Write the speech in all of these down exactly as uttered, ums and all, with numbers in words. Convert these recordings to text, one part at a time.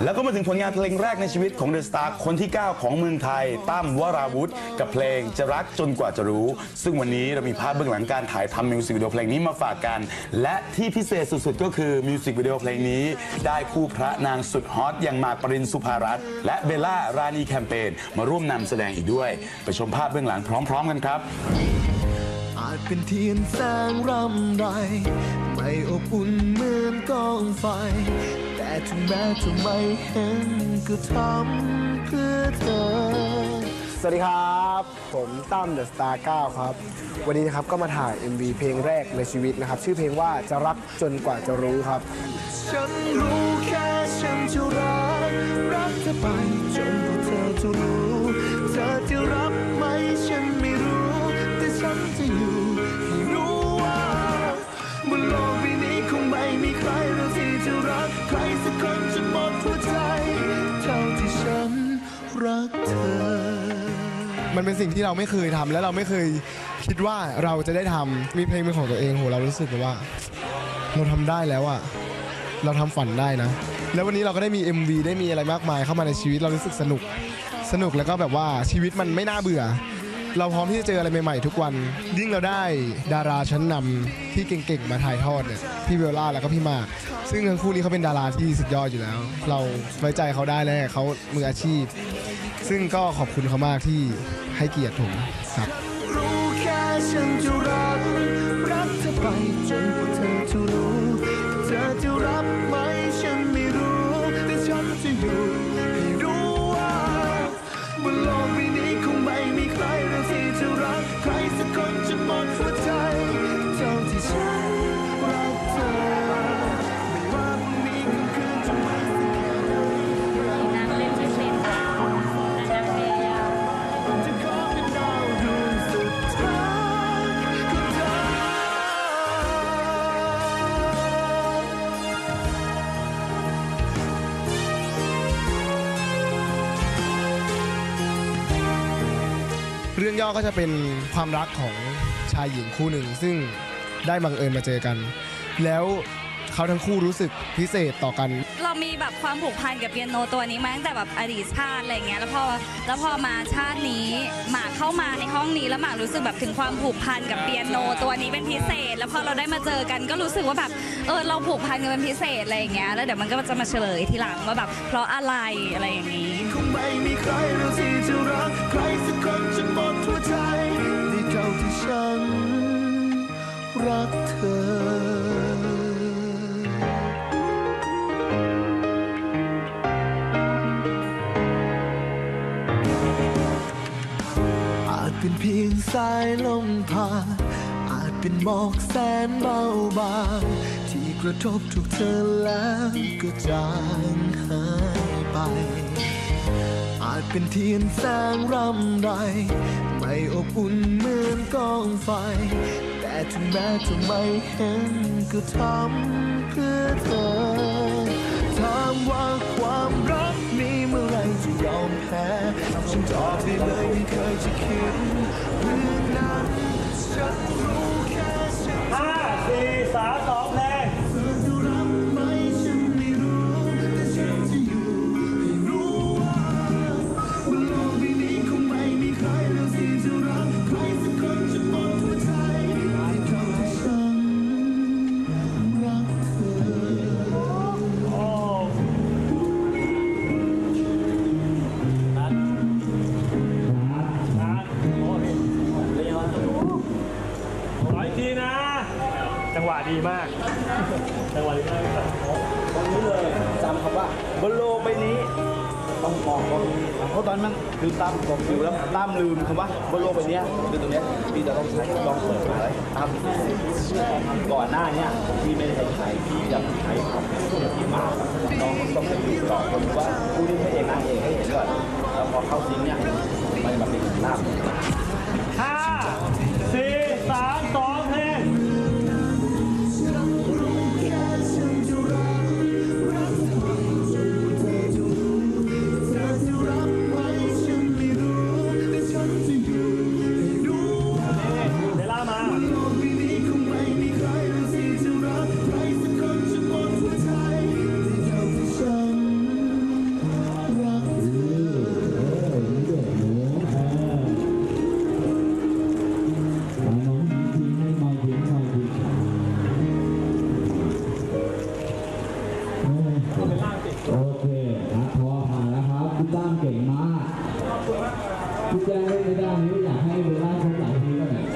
แล้วก็มาถึงผลงานเพลงแรกในชีวิตของเดอะสตาร์คนที่เก้าของเมืองไทยตั้มวราวุธกับเพลงจะรักจนกว่าจะรู้ซึ่งวันนี้เรามีภาพเบื้องหลังการถ่ายทำมิวสิกวิดีโอเพลงนี้มาฝากกันและที่พิเศษสุดๆก็คือมิวสิกวิดีโอเพลงนี้ได้คู่พระนางสุดฮอตอย่างหมากปรินสุภารัตน์และเบลล่ารานีแคมเปญมาร่วมนำแสดงอีกด้วยไปชมภาพเบื้องหลังพร้อมๆกันครับอาจเป็นเทียนแสงรำไรไม่อบอุ่นเหมือนกองไฟแต่ถึงแม้จะไม่เห็นก็ทำเพื่อเธอสวัสดีครับผมตั้มเดอะสตาร์เก้าครับวันนี้นะครับก็มาถ่าย เอ็ม วี เพลงแรกในชีวิตนะครับชื่อเพลงว่าจะรักจนกว่าจะรู้ครับฉันรู้แค่ฉันจะรักรักเธอไปจนกว่าเธอจะรู้เธอจะรับไหมฉันไม่รู้แต่ฉันจะอยู่ให้รู้ว่าบนโลกใบนี้คงไม่มีใครเราที่จะรักใครสักคนจนหมดหัวใจเท่าที่ฉันรักเธอมันเป็นสิ่งที่เราไม่เคยทำและเราไม่เคยคิดว่าเราจะได้ทำมีเพลงเป็นของตัวเองโหเรารู้สึกว่าเราทำได้แล้วอะเราทำฝันได้นะแล้ววันนี้เราก็ได้มี เอ็ม วี ได้มีอะไรมากมายเข้ามาในชีวิตเรารู้สึกสนุกสนุกแล้วก็แบบว่าชีวิตมันไม่น่าเบื่อเราพร้อมที่จะเจออะไรใหม่ๆทุกวันยิ่งเราได้ดาราชั้นนำที่เก่งๆมาถ่ายทอดเนี่ยพี่เบลล่าแล้วก็พี่มากซึ่งทั้งคู่นี้เขาเป็นดาราที่สุดยอดอยู่แล้วเราไว้ใจเขาได้แล้วเขามืออาชีพซึ่งก็ขอบคุณเขามากที่ให้เกียรติผมครับรู้แค่ฉันจะรักรักเธอไปจนกว่าเธอจะรู้เธอจะรับไหมฉันไม่รู้แต่ฉันจะอยู่ให้รู้ว่าบนโลกใบนี้คงไม่มีใครเราที่จะรักใครสักคนจนหมดหัวใจเท่าที่ฉันรักเธอไม่ว่าพรุ่งนี้ค่ำคืนจะมาสักแค่ไหนนั่งเล่นไม่เป็นแต่นั่งเล่นยาวจะขอเป็นดาวดวงสุดท้ายของเธอเรื่องย่อก็จะเป็นความรักของชายหญิงคู่หนึ่งซึ่งได้บังเอิญมาเจอกันแล้วเขาทั้งคู่รู้สึกพิเศษต่อกันเรามีแบบความผูกพันกับเปียโนตัวนี้มาตั้งแต่แบบอดีตชาติอะไรเงี้ยแล้วพอแล้วพอมาชาตินี้หมากเข้ามาในห้องนี้แล้วหมากรู้สึกแบบถึงความผูกพันกับเปียโนตัวนี้เป็นพิเศษแล้วพอเราได้มาเจอกันก็รู้สึกว่าแบบเออเราผูกพันกันเป็นพิเศษอะไรอย่างเงี้ยแล้วเดี๋ยวมันก็จะมาเฉลยทีหลังว่าแบบเพราะอะไรอะไรอย่างนี้คงไม่มีใครเราที่จะรักใครสักคนจนหมดหัวใจที่เท่าที่ฉันรักเธออาจเป็นเพียงสายลมผ่านอาจเป็นหมอกแสนเบาบางที่กระทบถูกเธอแล้วก็จางหายไปอาจเป็นเทียนแสงรำไรไม่อบอุ่นเหมือนกองไฟแต่ถึงแม้จะไม่เห็นก็ทำเพื่อเธอถามว่าความรักมีเมื่อไรจะยอมแพ้ฉันตอบได้เลยไม่เคยจะคิดเรื่องนั้นฉันรู้แค่ฉันห้าสี่สามสองแรงเธอจะรับไหมฉันไม่รู้แต่ฉันจะอยู่ให้รู้ว่าบนโลกใบนี้คงไม่มีใครเราที่จะรักใครสักคนจนหมดหัวใจเท่าที่ฉันรักเธอจังหวะดีมากจังหวะดีมากตรงนี้เลยจำคำว่าบนโลกใบนี้ต้องมองตรงนี้เพราะตอนนั้นคือตั้มบอกอยู่แล้วตั้มลืมคำว่าบนโลกใบนี้คือตรงนี้พี่จะต้องใช้ลองเปิดมาเลยตั้มก่อนหน้านี้พี่ไม่ได้ใช้พี่จะใช้คำที่มาน้องต้องไปดูต่อคนว่าผู้ที่ไม่เองนางเองให้เห็นก่อนแล้วพอเข้าซิงเนี่ยมันมาเป็นหน้าห้าสี่สามสองเพลงโลกใบนี้คงไม่มีใครเราที่จะรักใครสักคนจนหมดหัวใจโอเคครับพอผ่านแล้วครับพี่ตั้มเก่งมากพี่แจ้งเล่นไม่ได้นี้อยากให้เบลล่าชกหลายทีก็หน่อย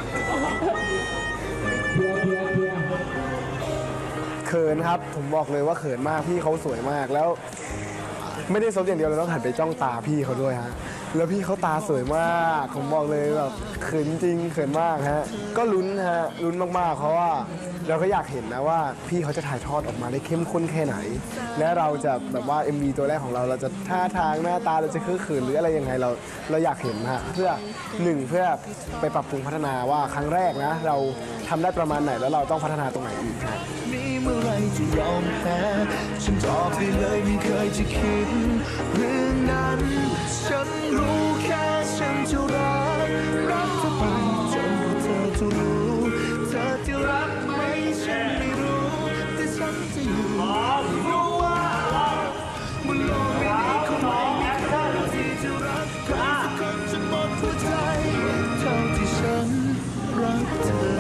เพียร์เพียร์เพียร์เขินครับผมบอกเลยว่าเขินมากพี่เขาสวยมากแล้วไม่ได้ซบอย่างเดียวเราต้องหันไปจ้องตาพี่เขาด้วยฮะแล้วพี่เขาตาสวยมากผมบอกเลยแบบเขินจริงเขินมากฮะก็ลุ้นฮะลุ้นมากๆเพราะว่าเราก็อยากเห็นนะว่าพี่เขาจะถ่ายทอดออกมาได้เข้มข้นแค่ไหนและเราจะแบบว่า เอ็ม วี ตัวแรกของเราเราจะท่าทางหน้าตาเราจะคือขืนหรืออะไรยังไงเราเราอยากเห็นฮะเพื่อหนึ่งเพื่อไปปรับปรุงพัฒนาว่าครั้งแรกนะเราทำได้ประมาณไหนแล้วเราต้องพัฒนาตรงไหนอีกฮะนี้เมื่อไรจะยอมแพ้ฉันตอบได้เลยไม่เคยจะคิดเรื่องนั้นฉันรู้แค่ฉันจะรักรักเธอไปจนกว่าเธอจะรู้เธอจะรักไหมฉันไม่รู้แต่ฉันจะอยู่รู้ว่าบนโลกใบนี้คงไม่มีใครที่จะรักใครสักคนจนหมดหัวใจเท่าที่ฉันรักเธอ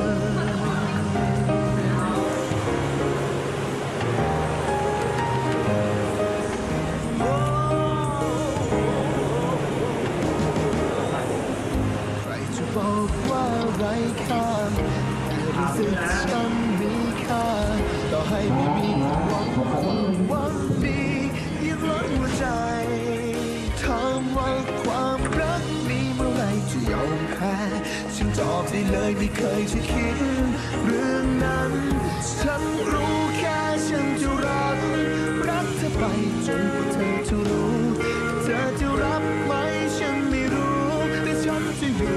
บอกว่าไร้ค่าแต่รู้สึกฉันมีค่าต่อให้ไม่มีความหวังความหวังดียังล้นหัวใจถามว่าความรักมีเมื่อไรจะยอมแพ้ฉันตอบได้เลยไม่เคยจะคิดเรื่องนั้นฉันรู้แค่ฉันจะรักรักเธอไปจนกว่าเธอจะรู้เธอจะรับไหมฉันไม่รู้แต่ฉันจะอยู่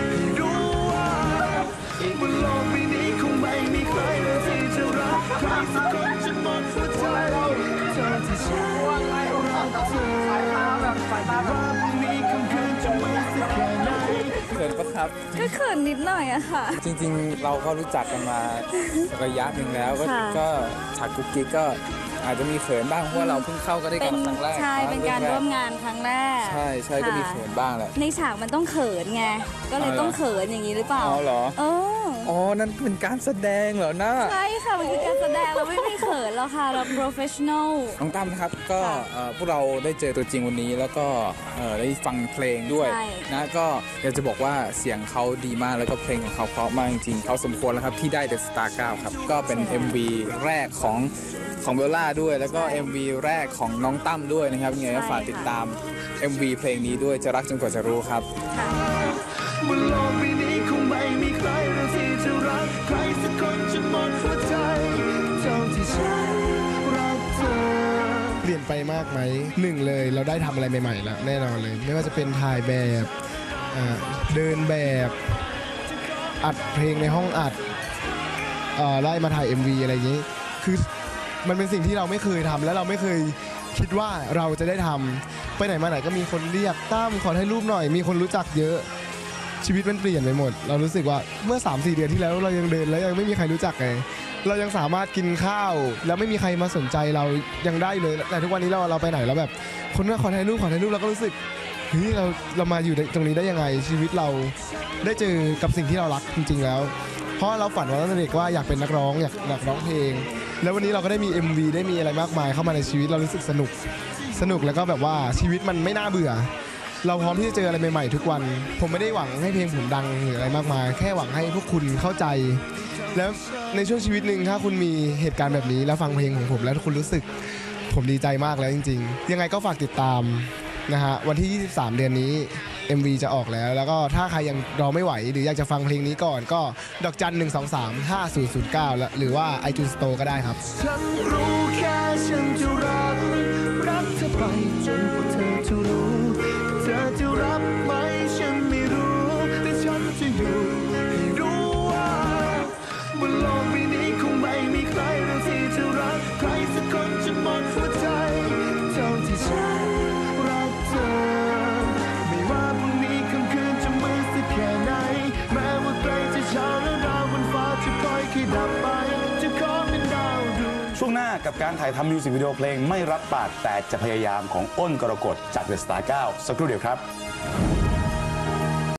บนโลกใบนี้คงไม่มีใครเลยที่จะรักใครสักคนจนหมดหัวใจเธอที่ฉันรักเธอว่าพรุ่งนี้คำคืนจะมืดสักแค่ไหนเขินปะครับก็เขินนิดหน่อยอะค่ะจริงๆ เราก็รู้จักกันมาระยะหนึ่งแล้วก็ค่ะก็ฉากกุ๊กกิ๊กก็อาจจะมีเขินบ้างเพราะว่าเราเพิ่งเข้าก็ได้เป็กันนครั้งแรกใช่เป็นการแร่วมงานครั้งแรกใช่ใช่ก็มีค่ะเขินบ้างแหละในฉากมันต้องเขินไงก็เลยเอาเหรอต้องเขินอย่างนี้หรือเปล่าอ๋อเหรอเอออ๋อนั่นเป็นการแสดงเหรอนะใช่ค่ะมันคือการแสดงเราไม่มีเขินแล้วค่ะเรา professional น้องตั้มนะครับก็ค่ะเอ่อพวกเราได้เจอตัวจริงวันนี้แล้วก็เอ่อได้ฟังเพลงด้วยใช่นะก็อยากจะบอกว่าเสียงเขาดีมากแล้วก็เพลงของเขาเพราะมากจริงๆเขาสมควรแล้วครับที่ได้ The Star เก้าครับก็เป็น เอ็ม วี แรกของของเบลล่าด้วยแล้วก็ เอ็ม วี แรกของน้องตั้มด้วยนะครับยังไงก็ฝากติดตาม เอ็ม วี เพลงนี้ด้วยจะรักจนกว่าจะรู้ครับบนโลกใบนี้คงไม่มีใครเลยที่จะรักใครสักคนจนหมดหัวใจเท่าที่ฉันรักเธอเปลี่ยนไปมากไหมหนึ่งเลยเราได้ทำอะไรใหม่ๆแล้วแน่นอนเลย ไม่ว่าจะเป็นถ่ายแบบอ่าเดินแบบอัดเพลงในห้องอัดอ่าไล่มาถ่าย เอ็ม วี อะไรอย่างนี้คือมันเป็นสิ่งที่เราไม่เคยทำและเราไม่เคยคิดว่าเราจะได้ทำไปไหนมาไหนก็มีคนเรียกตั้มขอถ่ายรูปหน่อยมีคนรู้จักเยอะชีวิตมันเปลี่ยนไปหมด เรารู้สึกว่าเมื่อ สามสี่ เดือนที่แล้วเรายังเดินแล้วยังไม่มีใครรู้จักไงเรายังสามารถกินข้าวแล้วไม่มีใครมาสนใจเรายังได้เลยแต่ทุกวันนี้เราเราไปไหนแล้วแบบคนมาขอถ่ายรูปขอถ่ายรูปเราก็รู้สึกเฮ้ยเราเรามาอยู่ตรงนี้ได้ยังไงชีวิตเราได้เจอกับสิ่งที่เรารักจริงๆแล้วเพราะเราฝันมาตั้งแต่เด็กว่าอยากเป็นนักร้องอยากอยากร้องเพลงแล้ววันนี้เราก็ได้มี เอ็ม วี ได้มีอะไรมากมายเข้ามาในชีวิตเรารู้สึกสนุกสนุกแล้วก็แบบว่าชีวิตมันไม่น่าเบื่อเราพร้อมที่จะเจออะไรใหม่ๆทุกวันผมไม่ได้หวังให้เพลงผมดังหรืออะไรมากมายแค่หวังให้พวกคุณเข้าใจแล้วในช่วงชีวิตหนึ่งถ้าคุณมีเหตุการณ์แบบนี้แล้วฟังเพลงของผมแล้วคุณรู้สึกผมดีใจมากแล้วจริงๆยังไงก็ฝากติดตามนะฮะวันที่ยี่สิบสามเดือนนี้ เอ็ม วี จะออกแล้วแล้วก็ถ้าใครยังรอไม่ไหวหรืออยากจะฟังเพลงนี้ก่อนก็ดอกจันหนึ่งสองสามห้าศูนย์ศูนย์เก้าหรือว่า iTunes Store ก็ได้ครับฉันรู้แค่ฉันจะรักรักเธอไปจนกว่าเธอจะรู้เธอจะรับไหมฉันไม่รู้แต่ฉันจะอยู่ให้รู้ว่าบนโลกใบนี้คงไม่มีใครเลยที่จะรักใครสักคนจนหมดหัวใจเท่าที่ฉันรักเธอไม่ว่าพรุ่งนี้ค่ำคืนจะมืดสักแค่ไหนแม้ว่าใกล้จะเช้าแล้วดาวบนฟ้าจะค่อยๆดับไปจะขอเป็นดาวดวงช่วงหน้ากับการถ่ายทำมิวสิกวิดีโอเพลงไม่รับปากแต่จะพยายามของอ้นกรกฎจาก The Star เก้าสักครู่เดียวครับ